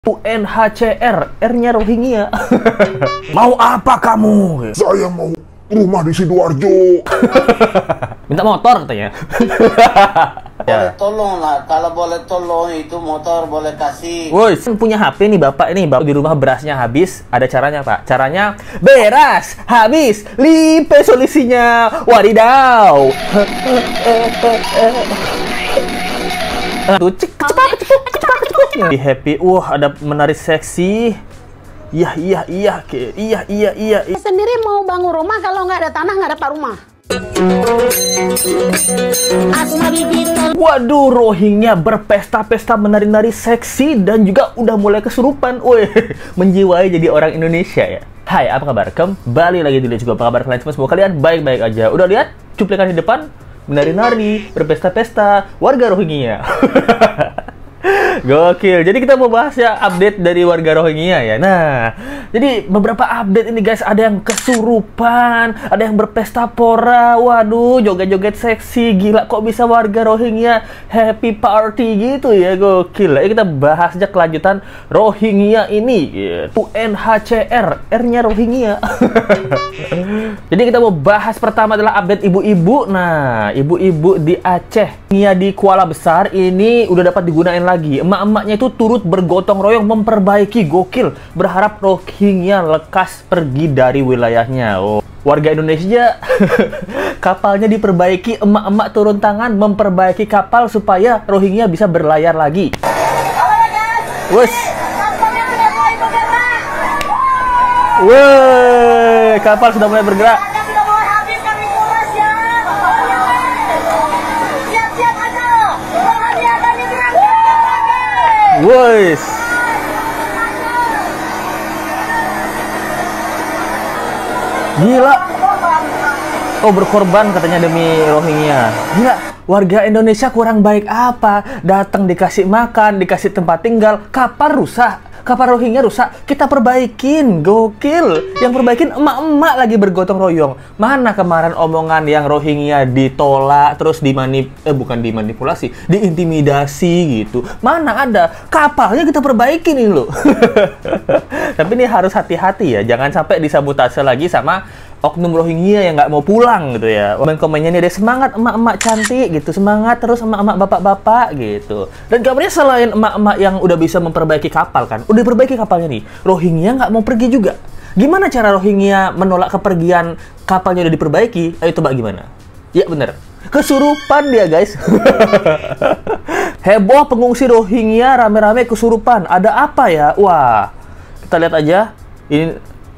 UNHCR, R-nya Rohingya. Mau apa kamu? Saya mau rumah di Sidoarjo. Minta motor katanya. Boleh tolong lah, kalau boleh tolong itu motor boleh kasih. Woi, punya HP nih bapak ini, bapak di rumah berasnya habis. Ada caranya pak, caranya beras habis, lipe solusinya. Wadidaw. Tuh, cepat. Di happy, ada menari seksi. Iya. Sendiri mau bangun rumah, kalau nggak ada tanah nggak dapat rumah. Waduh, Rohingya berpesta-pesta menari-nari seksi dan juga udah mulai kesurupan. Woi, menjiwai jadi orang Indonesia ya. Hai, apa kabar? Kembali lagi di juga. Apa kabar kalian semua? Semoga kalian baik-baik aja. Udah lihat cuplikan di depan? Menari-nari, berpesta-pesta, warga Rohingya. Gokil. Jadi kita mau bahas ya update dari warga Rohingya ya. Nah, jadi beberapa update ini guys, ada yang kesurupan, ada yang berpesta pora. Waduh, joget-joget seksi. Gila, kok bisa warga Rohingya happy party gitu ya. Gokil. Ayo kita bahas aja kelanjutan Rohingya ini. UNHCR, R-nya Rohingya. Jadi kita mau bahas pertama adalah update ibu-ibu. Nah, ibu-ibu di Aceh, di Kuala Besar ini udah dapat digunain lagi. Emak-emaknya itu turut bergotong royong memperbaiki. Gokil, berharap Rohingya lekas pergi dari wilayahnya. Oh, warga Indonesia kapalnya diperbaiki, emak-emak turun tangan memperbaiki kapal supaya Rohingya bisa berlayar lagi. Wes, woi, kapal sudah mulai bergerak. Woi, gila. Oh, berkorban katanya demi Rohingya. Gila, warga Indonesia kurang baik apa? Datang dikasih makan, dikasih tempat tinggal, kapal rusak. Kapal Rohingya rusak, kita perbaikin. Gokil. Yang perbaikin emak-emak lagi bergotong royong. Mana kemarin omongan yang Rohingya ditolak, terus bukan dimanipulasi, diintimidasi gitu. Mana ada? Kapalnya kita perbaikin ini loh. Tapi ini harus hati-hati ya, jangan sampai disabotase lagi sama oknum Rohingya yang nggak mau pulang gitu ya. Komen-komennya nih ada semangat emak-emak cantik gitu, semangat terus emak-emak bapak-bapak gitu. Dan kabarnya selain emak-emak yang udah bisa memperbaiki kapal kan, udah perbaiki kapalnya nih, Rohingya nggak mau pergi juga. Gimana cara Rohingya menolak kepergian kapalnya udah diperbaiki? Ayo coba gimana? Ya bener, kesurupan dia guys. Heboh pengungsi Rohingya rame-rame kesurupan. Ada apa ya? Wah, kita lihat aja. Ini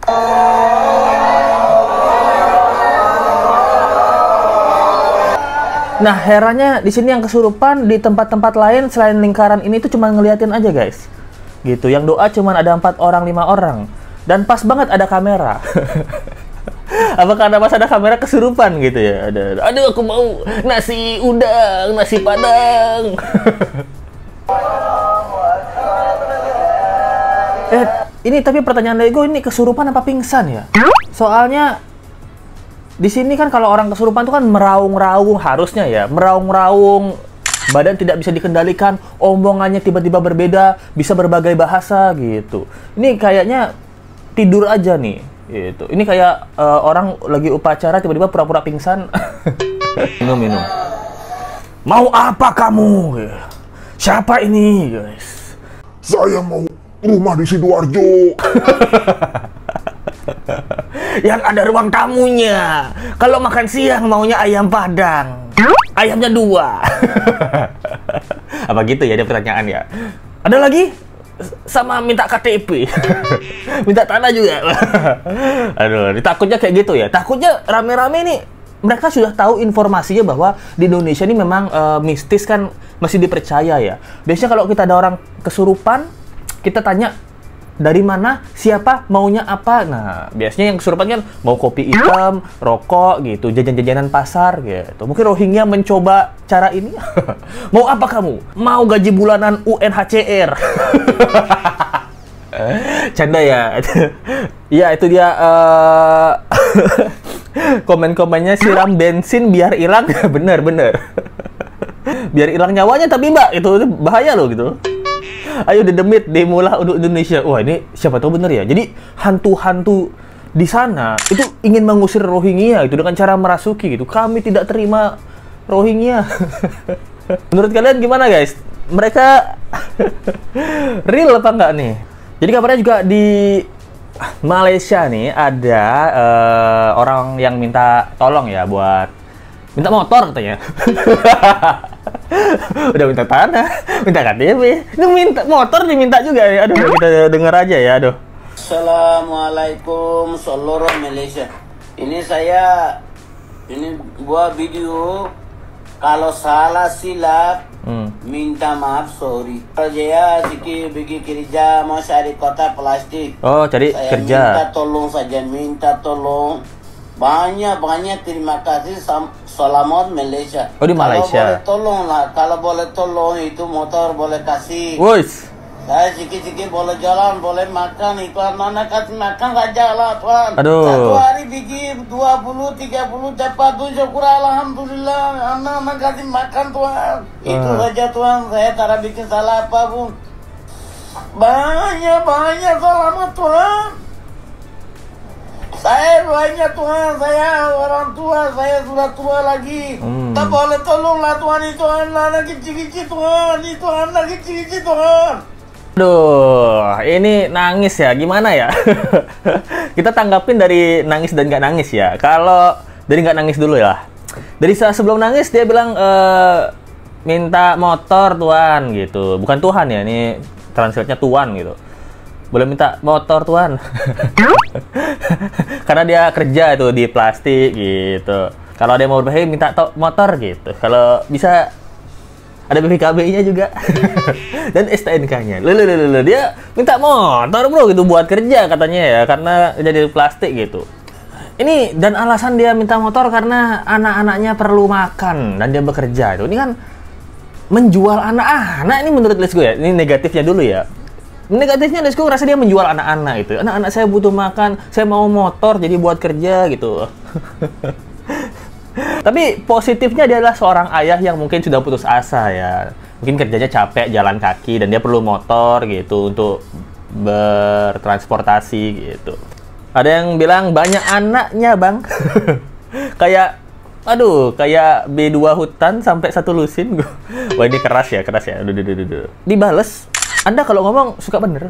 nah, herannya di sini yang kesurupan di tempat-tempat lain selain lingkaran ini tuh cuma ngeliatin aja guys. Gitu. Yang doa cuma ada 4 orang, 5 orang. Dan pas banget ada kamera. Apa karena pas ada kamera kesurupan gitu ya? Aduh, aku mau nasi udang, nasi padang. Ini tapi pertanyaan Lego, ini kesurupan apa pingsan ya? Soalnya di sini kan kalau orang kesurupan tuh kan meraung-raung harusnya ya, meraung-raung, badan tidak bisa dikendalikan, omongannya tiba-tiba berbeda, bisa berbagai bahasa gitu. Ini kayaknya tidur aja nih, gitu. Ini kayak orang lagi upacara tiba-tiba pura-pura pingsan. Minum. Mau apa kamu? Siapa ini, guys? Saya mau rumah di Sidoarjo. Yang ada ruang tamunya. Kalau makan siang maunya ayam padang. Ayamnya 2. Apa gitu ya, ada pertanyaan ya. Ada lagi? Sama minta KTP. Minta tanah juga. Aduh, takutnya kayak gitu ya. Takutnya rame-rame nih. Mereka sudah tahu informasinya bahwa di Indonesia ini memang mistis kan masih dipercaya ya. Biasanya kalau kita ada orang kesurupan, kita tanya dari mana, siapa, maunya apa. Nah, biasanya yang kesurupan kan mau kopi hitam, rokok gitu, jajan-jajanan pasar gitu. Mungkin Rohingya mencoba cara ini. Mau apa kamu? Mau gaji bulanan UNHCR. Canda ya. Ya, itu dia komen-komennya, siram bensin biar hilang. Bener. Biar hilang nyawanya tapi mbak, itu bahaya loh gitu. Ayo dedemit demolah untuk Indonesia. Wah, ini siapa tahu bener ya. Jadi hantu-hantu di sana itu ingin mengusir Rohingya itu dengan cara merasuki gitu. Kami tidak terima Rohingya. Menurut kalian gimana guys? Mereka real apa enggak nih? Jadi kabarnya juga di Malaysia nih ada orang yang minta tolong ya buat minta motor katanya. Udah minta tanah, minta KTP, ini minta motor diminta juga ya. Aduh, kita dengar aja ya, aduh. Assalamualaikum seluruh Malaysia. Ini saya buat video. Kalau salah silap, minta maaf, sorry. Saya sikit pergi kerja, mau cari kotak plastik. Oh, cari saya kerja. Minta tolong saja, minta tolong. Banyak terima kasih. Selamat Malaysia. Oh, di Malaysia. Kalau boleh tolong itu motor boleh kasih. Woi. Saya sikit-sikit boleh jalan, boleh makan. Itu anak-anak kasih makan gak jalan, Tuhan. Aduh. Satu hari bikin 20, 30 dapat tuh, syukur alhamdulillah. Anak-anak kasih makan, Tuhan. Itu saja, Tuhan. Saya tak bikin salah apapun. Banyak selamat, Tuhan. Saya banyak, Tuhan. Saya orang tua, saya sudah tua lagi. Tak boleh tolonglah, Tuhan. Itu anak-anak kecil-kecil, Tuhan. Itu anak kecil-kecil, Tuhan. Aduh, ini nangis ya, gimana ya? Kita tanggapin dari nangis dan nggak nangis ya. Kalau dari nggak nangis dulu ya. Dari sebelum nangis dia bilang minta motor Tuhan gitu. Bukan Tuhan ya, ini translate-nya Tuhan gitu. Boleh minta motor Tuhan. Karena dia kerja itu di plastik gitu. Kalau dia mau berbahaya minta motor gitu. Kalau bisa ada BPKB-nya juga. Dan STNK-nya. Dia minta motor bro gitu buat kerja katanya ya, karena jadi plastik gitu. Ini dan alasan dia minta motor karena anak-anaknya perlu makan dan dia bekerja itu. Ini kan menjual anak-anak. Ini menurut Let's Go ya. Ini negatifnya dulu ya. Negatifnya Let's Go ngerasa dia menjual anak-anak itu. Anak-anak saya butuh makan, saya mau motor jadi buat kerja gitu. Tapi positifnya dia adalah seorang ayah yang mungkin sudah putus asa ya. Mungkin kerjanya capek jalan kaki dan dia perlu motor gitu untuk bertransportasi gitu. Ada yang bilang banyak anaknya bang. Kayak kayak B2 hutan sampai 1 lusin. Wah ini keras ya. Dibales. Anda kalau ngomong suka bener.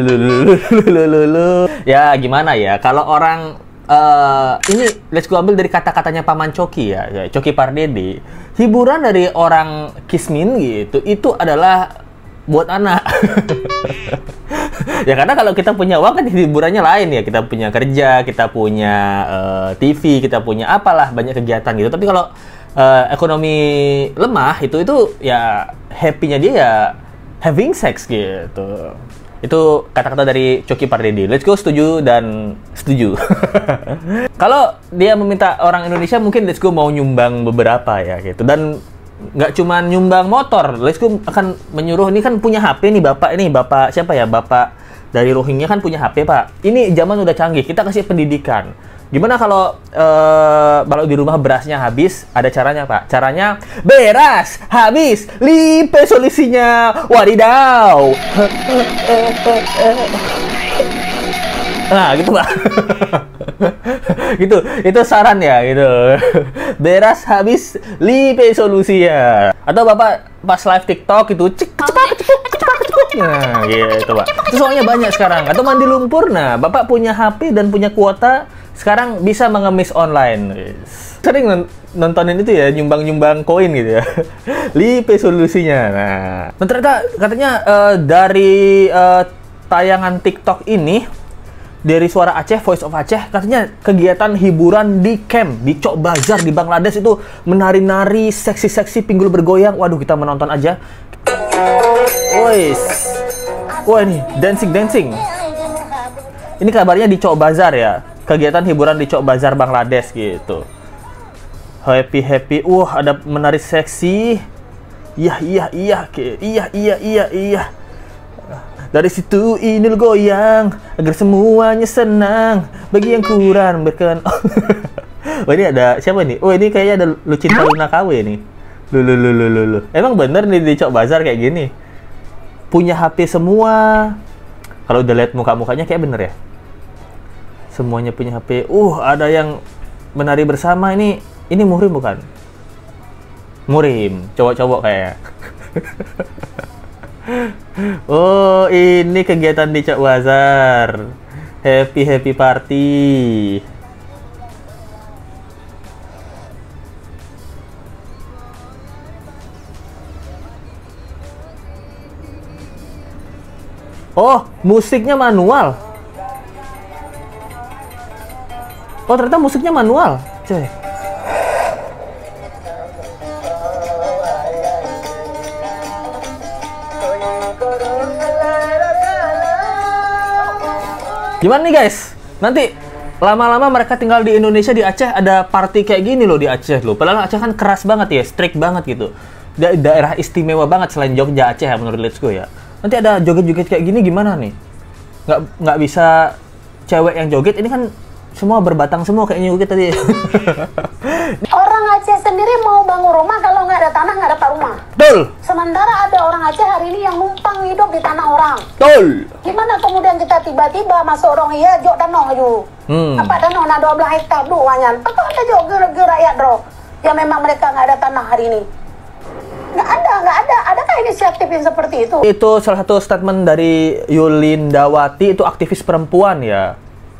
Ya gimana ya kalau orang ini Let's Go ambil dari kata-katanya Paman Coki ya, Coki Pardede. Hiburan dari orang Kismin gitu, itu adalah buat anak. Ya karena kalau kita punya uang kan hiburannya lain ya. Kita punya kerja, kita punya TV, kita punya apalah banyak kegiatan gitu. Tapi kalau ekonomi lemah itu ya happy-nya dia ya having sex gitu. Itu kata-kata dari Coki Pardede. Let's Go setuju dan setuju. Kalau dia meminta orang Indonesia, mungkin Let's Go mau nyumbang beberapa ya gitu. Dan nggak cuma nyumbang motor. Let's Go akan menyuruh, ini kan punya HP nih Bapak siapa ya? Bapak dari Rohingya kan punya HP Pak. Ini zaman udah canggih, kita kasih pendidikan. Gimana kalau di rumah berasnya habis, ada caranya Pak. Caranya beras habis, lipe solusinya. Wadidaw. Nah, gitu Pak. Gitu. Itu saran ya gitu. Beras habis, lipe solusinya. Atau Bapak pas live TikTok itu cepat. Nah, gitu Pak. Itu soalnya banyak sekarang. Atau mandi lumpur. Nah, Bapak punya HP dan punya kuota, sekarang bisa mengemis online. Sering nontonin itu ya, nyumbang koin gitu ya. Lipe solusinya. Nah, ternyata katanya dari tayangan TikTok ini, dari Suara Aceh, Voice of Aceh, katanya kegiatan hiburan di camp, di Chok Bazar di Bangladesh itu menari-nari, seksi-seksi, pinggul bergoyang. Waduh, kita menonton aja. Wah ini dancing. Ini kabarnya di Chok Bazar ya. Kegiatan hiburan di Chok Bazar Bangladesh gitu. Happy. Wah, ada menari seksi. Iya. Dari situ Inul goyang agar semuanya senang. Bagi yang kurang berkenan. Wah, ini ada siapa nih? Oh, ini kayaknya ada Lucinta Luna KW nih. Lu. Emang bener nih di Chok Bazar kayak gini? punya HP semua. Kalau udah lihat muka-mukanya kayak bener ya. Semuanya punya HP. Ada yang menari bersama. Ini muhrim bukan? Muhrim, cowok-cowok kayak. Oh, ini kegiatan di Cok Bazar. Happy party. Oh, musiknya manual. Oh, ternyata musiknya manual. Cek. Gimana nih guys? Nanti lama-lama mereka tinggal di Indonesia, di Aceh ada party kayak gini loh di Aceh loh. Padahal Aceh kan keras banget ya, strict banget gitu. Daerah istimewa banget selain Jogja, Aceh ya menurut Let's Go ya. Nanti ada joget-joget kayak gini gimana nih? Nggak bisa cewek yang joget, ini kan semua berbatang semua kayaknya joget tadi. Orang Aceh sendiri mau bangun rumah kalau nggak ada tanah nggak dapat rumah. Betul. Sementara ada orang Aceh hari ini yang numpang hidup di tanah orang. Betul. Gimana kemudian kita tiba-tiba masuk orang iya jok danau aja. Apa danau na 12 hektar doangan. Apa ada jok gerak rakyat bro? Ya memang mereka nggak ada tanah hari ini. Nggak ada. Adakah inisiatif yang seperti itu? Itu salah satu statement dari Yulindawati, itu aktivis perempuan ya.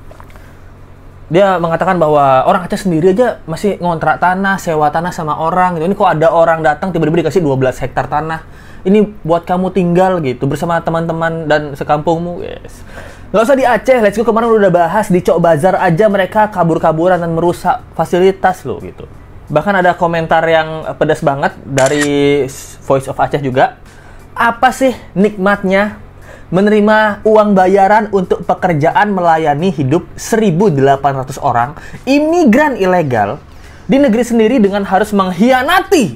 Dia mengatakan bahwa orang Aceh sendiri aja masih ngontrak tanah, sewa tanah sama orang gitu. Ini kok ada orang datang tiba-tiba dikasih 12 hektar tanah. Ini buat kamu tinggal gitu bersama teman-teman dan sekampungmu, guys. Nggak usah di Aceh, Let's Go kemarin udah bahas di Cok Bazar aja mereka kabur-kaburan dan merusak fasilitas loh gitu. Bahkan ada komentar yang pedas banget dari Voice of Aceh juga. Apa sih nikmatnya menerima uang bayaran untuk pekerjaan melayani hidup 1.800 orang imigran ilegal di negeri sendiri dengan harus mengkhianati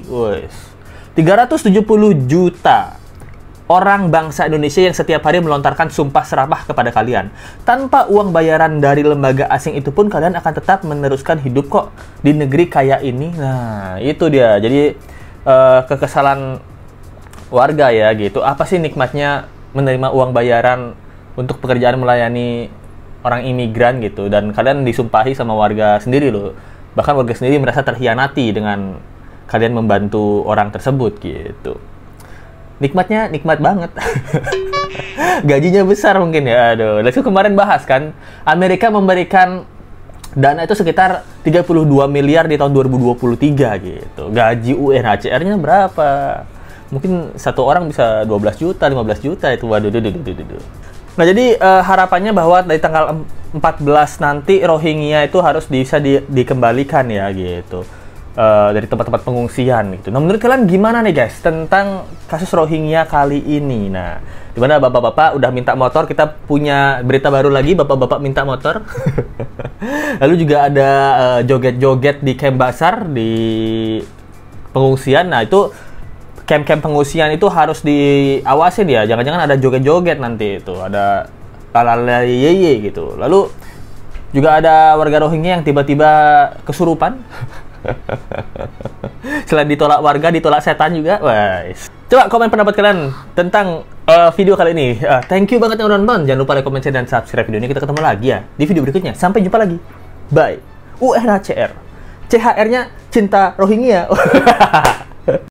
370 juta orang bangsa Indonesia yang setiap hari melontarkan sumpah serapah kepada kalian. Tanpa uang bayaran dari lembaga asing itu pun kalian akan tetap meneruskan hidup kok di negeri kaya ini. Nah, itu dia. Jadi kekesalan warga ya gitu. Apa sih nikmatnya menerima uang bayaran untuk pekerjaan melayani orang imigran gitu, dan kalian disumpahi sama warga sendiri loh. Bahkan warga sendiri merasa terhianati dengan kalian membantu orang tersebut gitu. Nikmatnya nikmat banget. Gajinya besar mungkin ya. Aduh, Let's Go kemarin bahas kan, Amerika memberikan dana itu sekitar 32 miliar di tahun 2023 gitu. Gaji UNHCR-nya berapa? Mungkin satu orang bisa 12 juta, 15 juta itu. Waduh. Nah, jadi harapannya bahwa dari tanggal 14 nanti Rohingya itu harus bisa dikembalikan ya gitu. Dari tempat-tempat pengungsian gitu. Nah, menurut kalian gimana nih guys tentang kasus Rohingya kali ini? Nah, dimana bapak-bapak udah minta motor, kita punya berita baru lagi, bapak-bapak minta motor. Lalu juga ada joget-joget di camp Basar di pengungsian. Nah, itu camp-camp pengungsian itu harus diawasin ya, jangan-jangan ada joget-joget nanti itu, ada lalalayeye gitu. Lalu juga ada warga Rohingya yang tiba-tiba kesurupan. Selain ditolak warga, ditolak setan juga. Wah, coba komen pendapat kalian tentang video kali ini. Thank you banget yang udah nonton. Jangan lupa like, comment, share, dan subscribe video ini. Kita ketemu lagi ya di video berikutnya. Sampai jumpa lagi. Bye. UNHCR. CHR-nya cinta Rohingya.